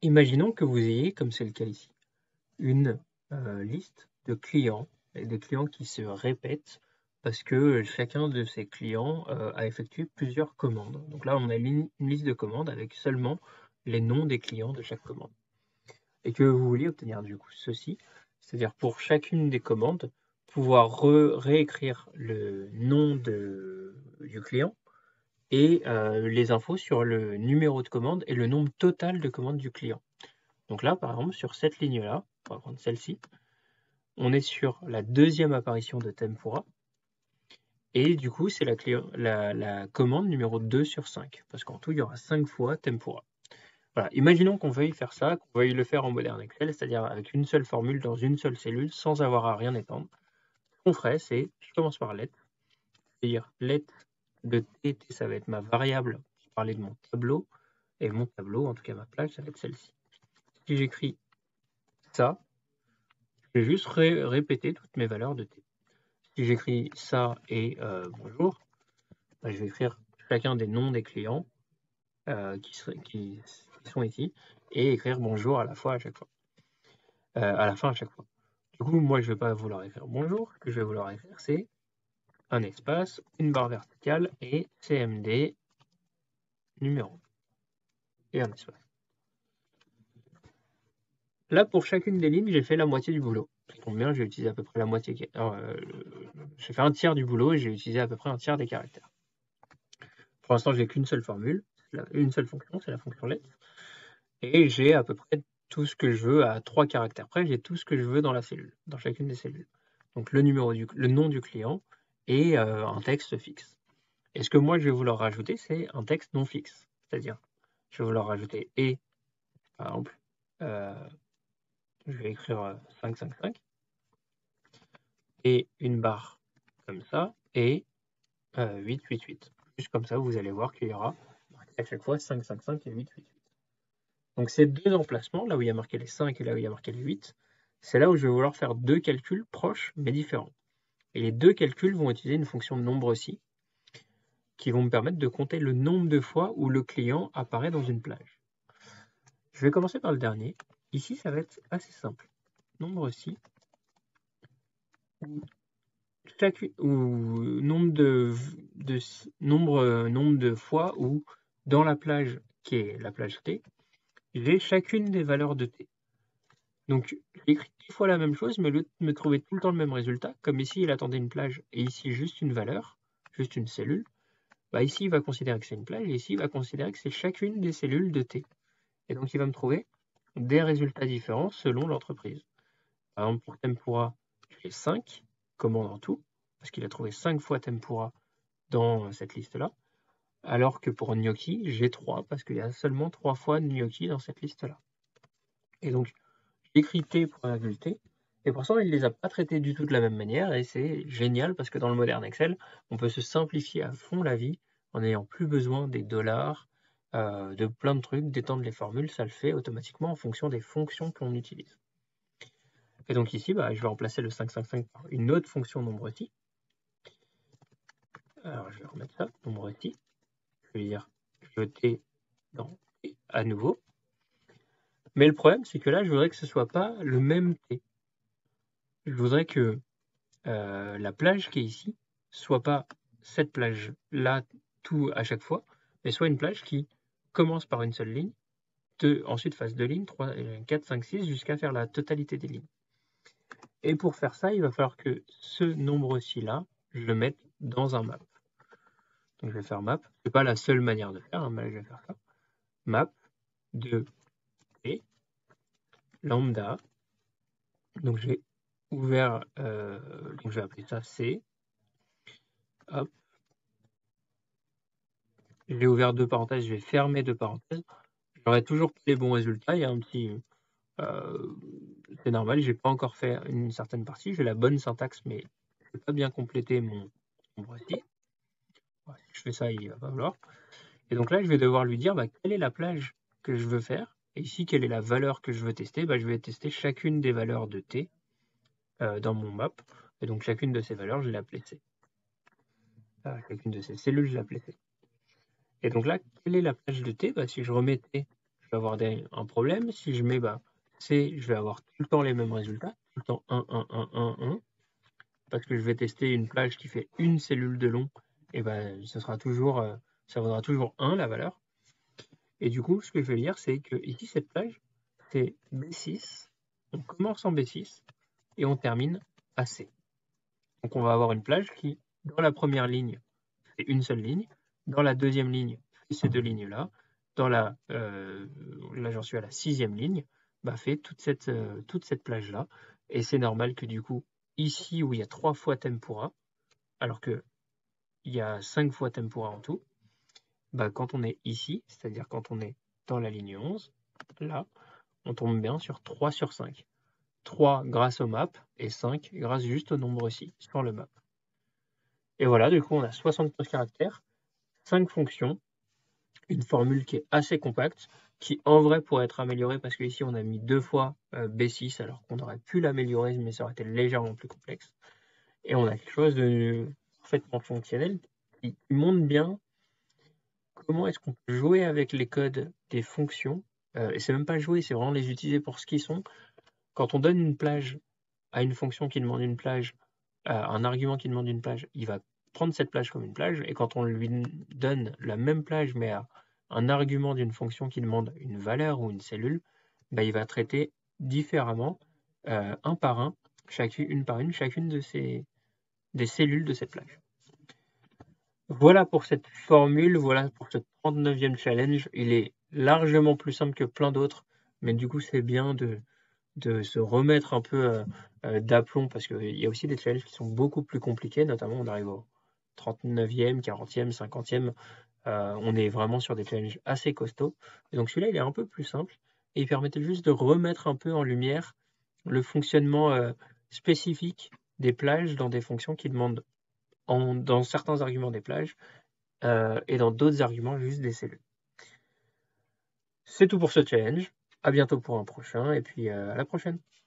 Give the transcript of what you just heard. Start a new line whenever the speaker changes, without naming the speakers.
Imaginons que vous ayez, comme c'est le cas ici, une liste de clients, et des clients qui se répètent parce que chacun de ces clients a effectué plusieurs commandes. Donc là, on a une liste de commandes avec seulement les noms des clients de chaque commande. Et que vous vouliez obtenir du coup ceci, c'est-à-dire pour chacune des commandes, pouvoir réécrire le nom du client et les infos sur le numéro de commande et le nombre total de commandes du client. Donc là, par exemple, sur cette ligne-là, on va prendre celle-ci, on est sur la deuxième apparition de Tempura. Et du coup, c'est la commande numéro 2 sur 5, parce qu'en tout, il y aura 5 fois Tempura. Voilà. Imaginons qu'on veuille faire ça, qu'on veuille le faire en moderne Excel, c'est-à-dire avec une seule formule dans une seule cellule, sans avoir à rien étendre. Ce qu'on ferait, c'est, je commence par let, c'est-à-dire let de t, ça va être ma variable qui parlait de mon tableau, et mon tableau, en tout cas ma plage, ça va être celle-ci. Si j'écris ça, je vais juste répéter toutes mes valeurs de t. Si j'écris ça et bonjour, bah, je vais écrire chacun des noms des clients qui sont ici et écrire bonjour à la fois à chaque fois. À la fin à chaque fois. Du coup, moi, je ne vais pas vouloir écrire bonjour. Ce que je vais vouloir écrire, c'est un espace, une barre verticale et CMD numéro. Et un espace. Là, pour chacune des lignes, j'ai fait la moitié du boulot. Ça tombe bien, j'ai utilisé à peu près la moitié. J'ai fait un tiers du boulot et j'ai utilisé à peu près un tiers des caractères. Pour l'instant, j'ai qu'une seule formule, une seule fonction, c'est la fonction let. Et j'ai à peu près tout ce que je veux à 3 caractères près. J'ai tout ce que je veux dans la cellule, dans chacune des cellules. Donc le nom du client et un texte fixe. Et ce que moi, je vais vouloir rajouter, c'est un texte non fixe. C'est-à-dire, je vais vouloir rajouter et, par exemple, je vais écrire 555 et une barre comme ça et 888. Juste comme ça, vous allez voir qu'il y aura à chaque fois 555 et 888. Donc ces deux emplacements, là où il y a marqué les 5 et là où il y a marqué les 8, c'est là où je vais vouloir faire deux calculs proches mais différents. Et les deux calculs vont utiliser une fonction de nombre aussi, qui vont me permettre de compter le nombre de fois où le client apparaît dans une plage. Je vais commencer par le dernier. Ici, ça va être assez simple. Nombre si, ou nombre de fois où dans la plage qui est la plage T, j'ai chacune des valeurs de T. Donc, j'écris 10 fois la même chose, mais au lieu de me trouver tout le temps le même résultat, comme ici il attendait une plage et ici juste une valeur, juste une cellule, bah ici il va considérer que c'est une plage et ici il va considérer que c'est chacune des cellules de T. Et donc il va me trouver des résultats différents selon l'entreprise. Par exemple, pour Tempura, j'ai 5 commandes en tout, parce qu'il a trouvé 5 fois Tempura dans cette liste-là, alors que pour Gnocchi, j'ai 3, parce qu'il y a seulement 3 fois Gnocchi dans cette liste-là. Et donc, j'écris T pour virgule T, et pour ça, il ne les a pas traités du tout de la même manière, et c'est génial, parce que dans le moderne Excel, on peut se simplifier à fond la vie, en n'ayant plus besoin des dollars, de plein de trucs, d'étendre les formules, ça le fait automatiquement en fonction des fonctions qu'on utilise. Et donc ici, bah, je vais remplacer le 555 par une autre fonction nombre si. Alors je vais remettre ça, nombre si. Je vais dire jeter dans T à nouveau. Mais le problème, c'est que là, je voudrais que ce ne soit pas le même T. Je voudrais que la plage qui est ici soit pas cette plage-là tout à chaque fois, mais soit une plage qui commence par une seule ligne, ensuite fasse 2 lignes, 3, 4, 5, 6, jusqu'à faire la totalité des lignes. Et pour faire ça, il va falloir que ce nombre-ci-là, je le mette dans un map. Donc je vais faire map. Ce n'est pas la seule manière de faire, hein, mais je vais faire ça. Map de T, lambda. Donc j'ai ouvert, donc je vais appeler ça C. Hop. J'ai ouvert deux parenthèses, je vais fermer deux parenthèses. J'aurai toujours pas les bons résultats. Il y a un petit. C'est normal, j'ai pas encore fait une certaine partie. J'ai la bonne syntaxe, mais je n'ai pas bien complété mon voici. Ouais, si je fais ça, il va pas vouloir. Et donc là, je vais devoir lui dire bah, quelle est la plage que je veux faire. Et ici, quelle est la valeur que je veux tester. Bah, je vais tester chacune des valeurs de T dans mon map. Et donc chacune de ces valeurs, je l'ai appelée C. Chacune de ces cellules, je l'ai appelée C. Et donc là, quelle est la plage de T bah, si je remets T, je vais avoir un problème. Si je mets C, je vais avoir tout le temps les mêmes résultats, tout le temps 1, 1, 1, 1, 1, parce que je vais tester une plage qui fait une cellule de long, et ça vaudra toujours 1 la valeur. Et du coup, ce que je vais dire, c'est que ici, cette plage, c'est B6. On commence en B6 et on termine à C. Donc on va avoir une plage qui, dans la première ligne, fait une seule ligne. Dans la deuxième ligne, fait ces deux lignes-là. Là, j'en suis à la 6e ligne, fait toute cette plage-là. Et c'est normal que du coup, ici où il y a 3 fois tempura, alors qu'il y a 5 fois tempura en tout, quand on est ici, c'est-à-dire quand on est dans la ligne 11, là, on tombe bien sur 3 sur 5. 3 grâce au map et 5 grâce juste au nombre ci sur le map. Et voilà, du coup, on a 75 caractères, 5 fonctions, une formule qui est assez compacte, qui en vrai pourrait être améliorée parce qu'ici on a mis 2 fois B6 alors qu'on aurait pu l'améliorer mais ça aurait été légèrement plus complexe. Et on a quelque chose de parfaitement fonctionnel qui montre bien comment est-ce qu'on peut jouer avec les codes des fonctions. Et c'est même pas jouer, c'est vraiment les utiliser pour ce qu'ils sont. Quand on donne une plage à une fonction qui demande une plage, un argument qui demande une plage, il va prendre cette plage comme une plage, et quand on lui donne la même plage mais à un argument d'une fonction qui demande une valeur ou une cellule, il va traiter différemment, un par un, une par une, chacune des cellules de cette plage. Voilà pour cette formule, voilà pour ce 39e challenge. Il est largement plus simple que plein d'autres, mais du coup c'est bien de se remettre un peu d'aplomb parce qu'il y a aussi des challenges qui sont beaucoup plus compliqués, notamment on arrive au 39e, 40e, 50e, on est vraiment sur des challenges assez costauds. Et donc celui-là il est un peu plus simple et il permettait juste de remettre un peu en lumière le fonctionnement spécifique des plages dans des fonctions qui demandent dans certains arguments des plages et dans d'autres arguments juste des cellules. C'est tout pour ce challenge. À bientôt pour un prochain et puis à la prochaine.